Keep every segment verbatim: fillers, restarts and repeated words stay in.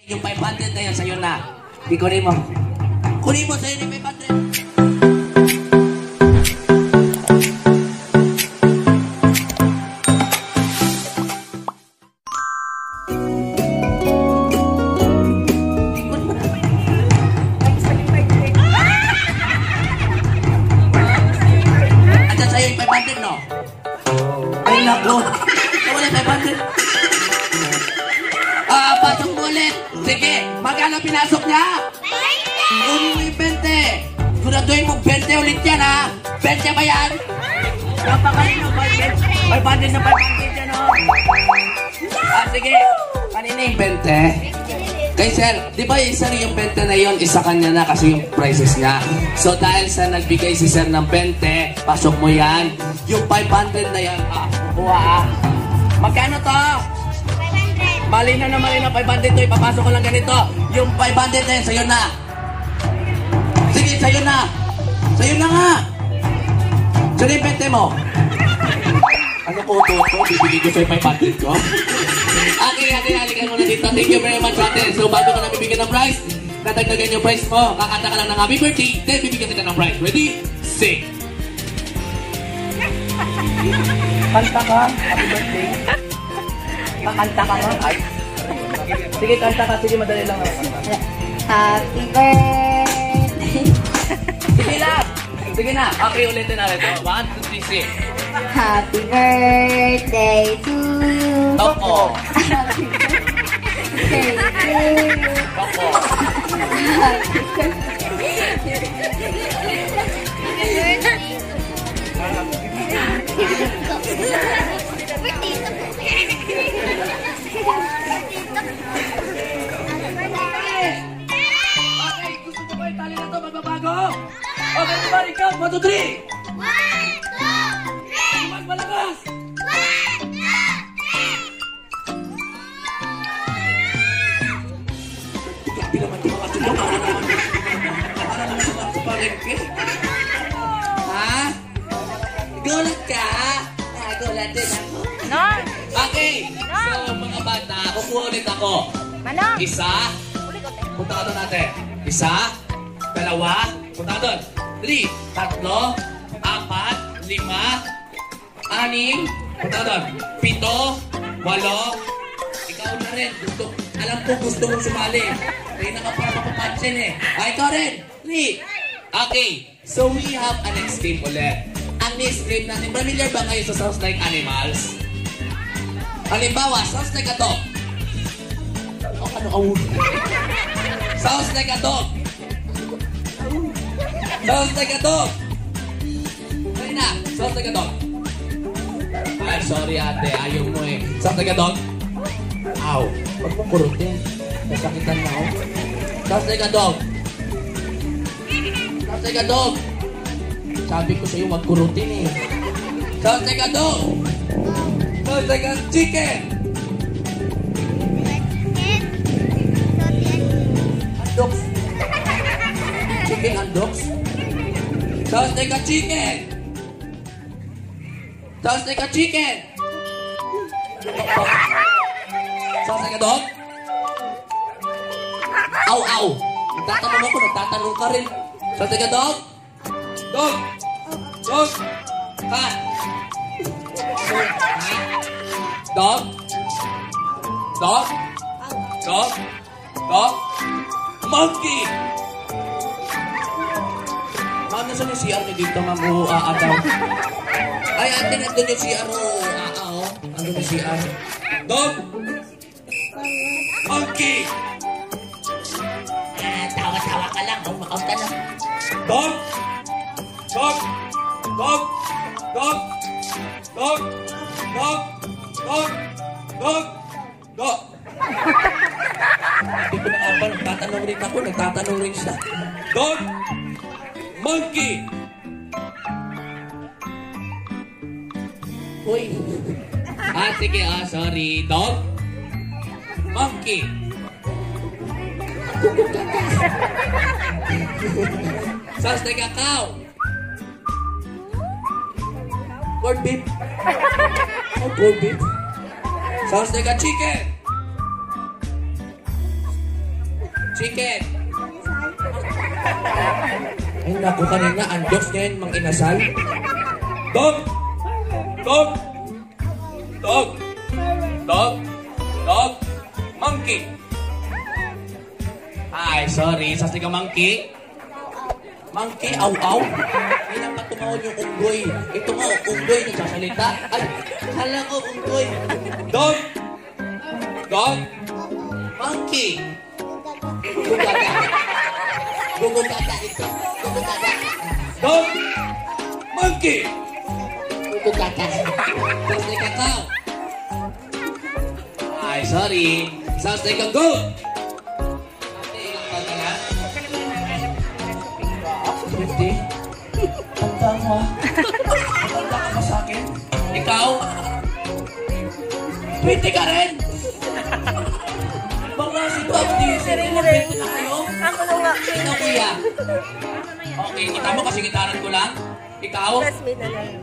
Yung five hundred na yan sa'yo na. Di kunin mo. Kunin mo sa'yo ni five hundred. Andiyan sa'yo yung five hundred, no? Ay, naku. Nawala yung five hundred. Ah, pasok mo ulit. Sige, magkano pinasok niya? Kunin mo yung twenty. Siguraduhin mo twenty ulit yan, ha? twenty ba yan? Napakalino, five hundred na five hundred yan, oh. Ah, sige. Kanina yung twenty. Kay sir, di ba yung sir yung twenty na yun, isa kanya na kasi yung prices niya. So dahil sa nagbigay si sir ng twenty, pasok mo yan. Yung five hundred na yan, ah, kuha ah. Magkano to? Malina na malina, five hundred to, ipapasok ko lang ganito. Yung five hundred na yan, sa'yo na. Sige, sa'yo na. Sa'yo na nga. Sa'yo yung pente mo. Ano ko to? Bibigay ko sa'yo five hundred ko? Okay, ate, halikan mo na dito. Thank you very much, ate. So, bago ka na bibigyan ng prize, natagdagan yung prize mo. Kakanta ka lang ng happy birthday, then bibigyan kita ng prize. Ready? Sing! Kanta ka, happy birthday. Kakanta ka nga. Ay. Sige, kanta ka. Sige, madali lang. Happy birthday. Sige lang. Sige na. Okay, ulitin na ito. One, two, three, six. Happy birthday to you. Toko. Happy birthday to you. Toko. Happy Okay, gusto mo ba yung tali na ito magbabago? Okay, everybody count. One, two, three. One, two, three. Mas malakas. One, two, three. Hindi naman ito mga tulong. Para naman sa mga palengke. Ha? Gulat ka? Ah, gulat din ako. No? Okay, so mga bata, kukuha ulit ako. Manong? Isa, punta ka doon natin. Isa, dalawa, punta ka doon. Three, tatlo, apat, lima, anim, punta ka doon. Pito, walo, ikaw na rin. Gusto, alam ko gusto mong sumali. Kaya na ka para mapapansin eh. Ah, ikaw rin. Three. Okay, so we have a next game ulit. Ang next game natin, familiar ba kayo sa sounds like animals? Halimbawa, sounds like a dog. Oh, ano ang sounds like a dog. Sounds like a dog. Sorry na, sounds like a dog. Ay, sorry ate, ayaw mo eh. Sounds like a dog. Ow, wag mong kurutin. Nasakitan na ako. Sounds like a dog. Sounds like a dog. Sabi ko sa'yo, magkurutin eh. Sounds like a dog. Sounds like a chicken. Dogs. Chicken and dogs. Sounds like a chicken. Sounds like a chicken. Sounds like a dog. Ow, ow. Nagtatanong ako, nagtatanong ka rin. Sounds like a dog. Dog. Dog. Cat. Dog. Dog. Dog. Dog. Monkey! Ma'am, nasa yung C R niyo dito, ma'am? Oo, ah, daw. Ay, ate, nandun yung C R. Oo, ah, ah, oh. Nandun yung C R. Dog! Monkey! Ah, tawa-tawa ka lang. Oh, makaunta na. Dog! Dog! Dog! Dog! Dog! Dog! Dog! Dog! Dog! Hindi ko nakapal, nagtatanong rin ako, nagtatanong rin siya. Dog! Monkey! Uy! Ah, sige, ah, sorry. Dog? Monkey! Sounds like a cow! Corned beef! Oh, corned beef! Sounds like a chicken! Chicken. Ay, naku, kanina, ang Diyos niya yun, mang inasal. Dog! Dog! Dog! Dog! Dog! Monkey! Ay, sorry. Sa siga monkey? Monkey? Aw-aw? Hindi naman tumawag yung unggoy. Ito mo, unggoy nagsasalita. Ay, hala ko, unggoy. Dog! Dog! Monkey! Gugata. Gugata ito. Gugata. Dog! Monkey! Gugata. Tapos na kakao. Ay, sorry. Tapos na ikaw, fifty? Tanda mo. Tanda ka ba sa akin? Ikaw? twenty ka rin? Baka si Pabdi, sino twenty na kayo? Ako na nga. Ikaw, kuya. Okay, kita mo kasi gitaran ko lang. Ikaw? Classmate na lang.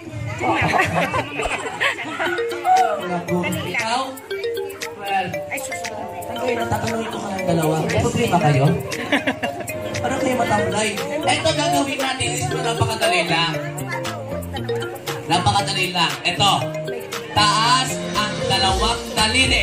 Ikaw? Well, ang kayo natatanong ito ka ng dalawa. May problema kayo? Parang kayo matamlay. Ito gagawin natin is napakadali lang. Napakadali lang. Ito. Taas ang dalawang daliri.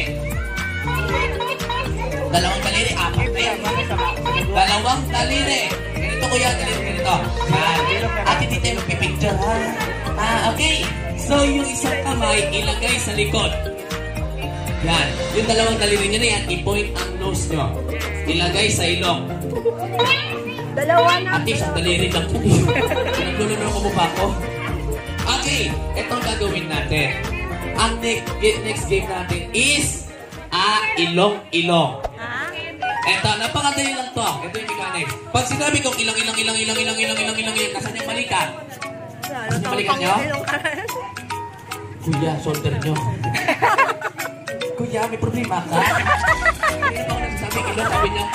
Dalawang daliri. Apat na yan. Dalawang daliri. Ganito kuya. Daliri. Ganito. Yan. At hindi tayo magpipicture ha. Ah, okay. So yung isang kamay ilagay sa likod. Yan. Yung dalawang daliri nyo na yan, i-point ang nose nyo. Ilagay sa ilong. Dalawa na. At isang daliri lang ito. Naglulunod ko mo pa ako. Okay, itong gagawin natin. Ang next, next game natin is a ilong-ilong. Ito, napakadali lang to. Ito yung mechanics. Pag sinabi kong ilang, ilang, ilang, ilang, ilang, ilang, ilang, ilang, ilang, nasan yung balikan? Nasan yung balikan nyo? Kuya, shoulder nyo. Kuya, may problema ka? Hindi na ako nagsasabi, ilang sabi niya.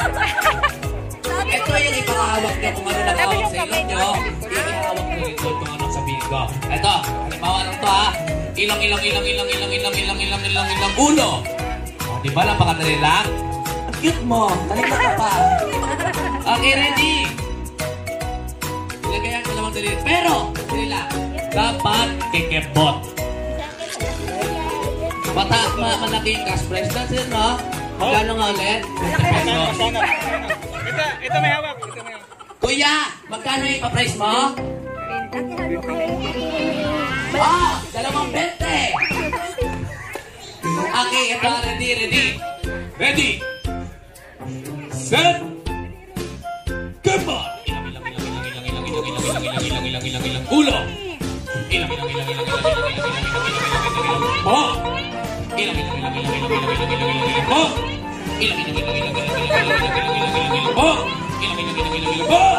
Ito yung ipakahawak niyo kung ano nakahawak sa ilong nyo. Ipakahawak niyo ito kung ano sabihin ko. Ito, halimbawa lang to ha. Ilang, ilang, ilang, ilang, ilang, ilang, ilang, ilang, ilang, ilang, ulo. O, di ba, napakadali lang? Ang cute mo, talika ka pa. Okay, ready? Ilagay ang dalawang daliri. Pero, dali lang, dapat kikebot. Mata, ma malaki yung cash prize. That's it, no? Magkano nga ulit? fifty pesos. Ito, ito may hawak. Ito may hawak. Kuya, magkano yung pa-price mo? Ah, dalawang bente. Okay, ito, ready, ready. Ready. Set. Come on. Ilang, ilang, ilang, ilang, ilang, ilang, ilang, ilang, ilang, ilang, ilang, ilang, ilang, ilang, ulo. Ilang, ilang, ilang, ilang, ilang, ilang, ilang, ilang, ilang, ilang, ilang, po. Ilang, ilang, ilang, ilang, ilang, ilang, ilang, ilang, ilang, ilang, po. Ilang, ilang, ilang, ilang, ilang, ilang, ilang, ilang, ilang, ilang, ilang, po. Ilang, ilang, ilang, ilang, ilang, po.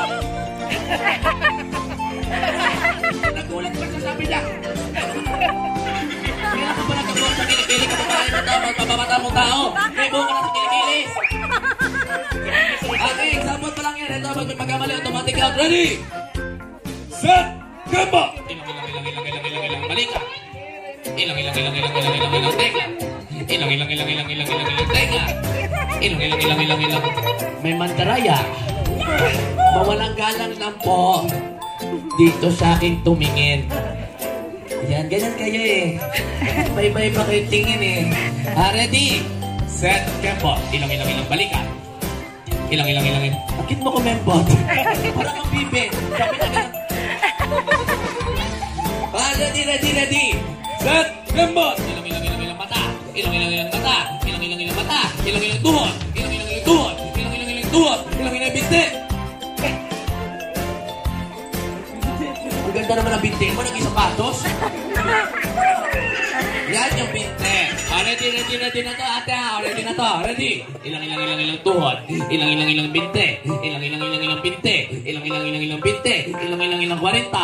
Nagulat pa sa sabi niya. Kailan ka pa nagkabuhat sa kilikili ka pa tayo ng tao, magpapamata mong tao. May buo ka na sa kilikili. Okay, sabot pa lang yan. Ito, pag may pagkamali, automatic out. Ready? Set! Gambo! Ilang, ilang, ilang, ilang, ilang, ilang, ilang, balika. Ilang, ilang, ilang, ilang, ilang, ilang, ilang, teka. Ilang, ilang, ilang, ilang, ilang, ilang, ilang, teka. Ilang, ilang, ilang, ilang, ilang. May mandaraya. Mawalang galang lang po dito sa aking tumingin. Yan, ganyan kayo eh. Bye-bye pa kayo tingin eh. Ah, ready? Set, gambo. Ilang, ilang, ilang, balika. Ilang, ilang, ilang, ilang. Bakit mo kumembot? Parang ang bibig. Sabi na ganyan. Ah, ready, ready, ready. Set, gambo. Ilang, ilang, ilang, ilang mata. Ilang, ilang, ilang mata. Ilang, ilang, ilang mata. Ilang, ilang tuhod. Ilang, ilang, ilang tuhod. Ilang, ilang, ilang tuhod. Ilang, ilang binti. Ang ganda naman ang binti mo. Naging sapatos. Yan yung binti. Ah, ready, ready, ready na to, ate. Ah, ready na to. Ready. Ilang, ilang, ilang, ilang tuhod. Ilang, ilang, ilang binti. Ilang, ilang, ilang, ilang binti. Ilang, ilang, ilang, ilang binti. Ilang, ilang, ilang kwarenta.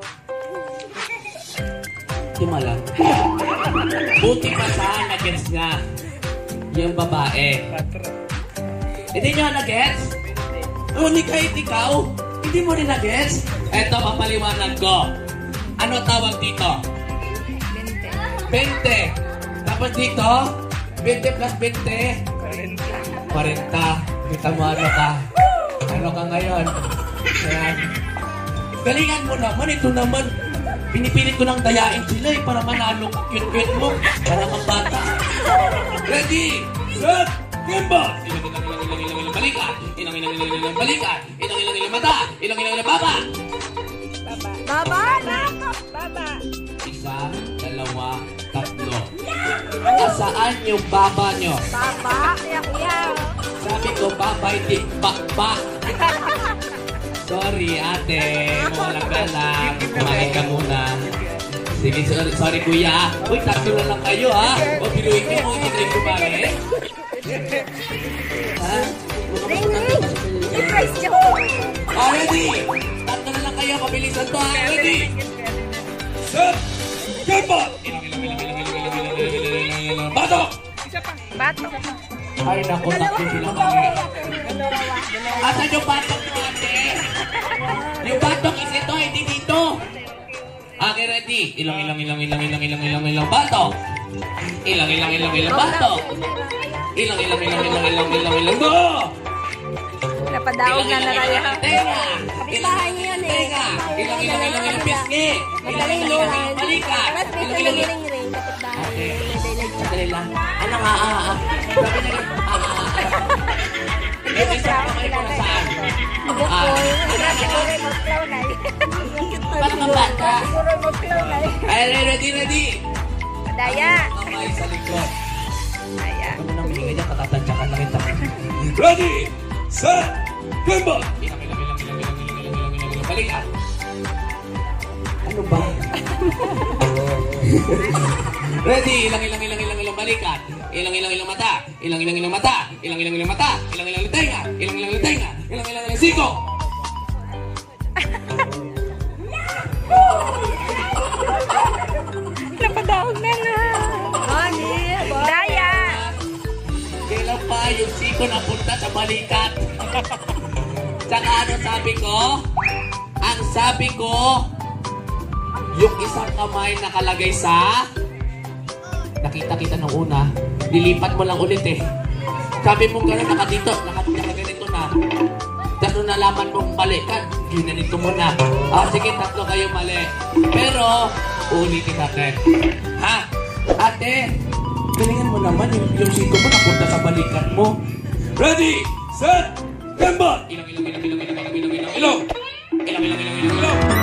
Lima lang. Buti pa saan na-gets nga yung babae. Hindi nyo na-gets? Uni kahit ikaw, hindi mo rin na-gets? Eto, papaliwanag ko. Ano tawag dito? Bente. Tapos dito, bente plus bente. Kwarenta. Kita mo ano ka. Ano ka ngayon? Ayan. Galingan mo naman. Ito naman. Pinipilit ko nang dayain sila eh, para manalo ka. Cute-cute mo. Para kang bata. Ready? Set! Gameball! Ilang-ilang-ilang-ilang-ilang balikat. Ilang-ilang-ilang-ilang balikat. Ilang-ilang-ilang mata. Ilang-ilang-ilang baba. Baba. Baba. Baba. Isa, dalawa, tatlo. Nasaan yung baba nyo? Baba. Iyak-iyak. Sabi ko, baba, hindi bakba. Sorry, ate. Walang galang. Kumain ka muna. Sige, sorry, sorry kuya. Uy, tatlo na lang kayo, ha? O, piluin niyo mo, hindi kayo kumari. Ha? Ring, ring. Surprise niyo. Oh, ready? Tatlo na lang kayo, pabilisan to, ha? Ready? Set! Gameball! Batok! Bato. Ay, naku, tatlo sila kami. Asan yung batok mo, ate? Yung batok is ito, hindi dito. Okay, ready? Ilang, ilang, ilang, ilang, ilang, ilang, ilang, ilang, batok. Ilang, ilang, ilang, ilang, batok. Ilang, ilang, ilang, ilang, ilang, ilang, ilang, go! Napadaog na naraya. Tenga! Kapitbahay niyo yan eh. Tenga! Ilang, ilang, ilang, ilang, pisngi! Ilang, ilang, ilang, ilang, balikat! Ilang, ilang, ilang, Ring-ring. Kapitbahay. okay. Sandali lang. Ano nga, ah, ah. Sabi niya, ah, ah, ah. Hindi siya kamay ko na saan? Ah, Siguro mag-flow na eh. parang ang bata. Siguro mag-flow na eh. Ay, ready, ready. Daya. Kamay sa likod. Daya. Ano nang hihinga niya, katatansyakan na kita. Ready, set, gameball! Ilang, ilang, ilang, ilang, ilang, ilang, ilang, ilang, ilang, ilang, balikan. Ano ba? Ready, ilang, ilang, ilang, ilang, ilang, balikan. Ilang, ilang, ilang mata. Ilang, ilang, ilang mata. Ilang, ilang, ilang mata. Ilang, ilang, ilang tenga. Ilang, ilang, ilang tenga. Ilang, ilang, ilang siko. Napadaog na na. Honey. Daya. Kailan pa yung siko napunta sa balikat? Tsaka ano sabi ko? Ang sabi ko, yung isang kamay nakalagay sa... Nakita kita nung una, lilipat mo lang ulit eh. Sabi mo gano'n, nakadito, nakaganito na. Tapos nung nalaman mong mali ka, ginanito mo na. Ah, sige, tatlo kayo mali. Pero, ulitin natin. Ha? Ate, galingan mo naman yung, yung siko mo napunta sa balikat mo. Ready, set, gameball! Ilang, ilang, ilang, ilang, ilang, ilang, ilang, ilang, ilang, ilang, ilang, ilang, ilang, ilang.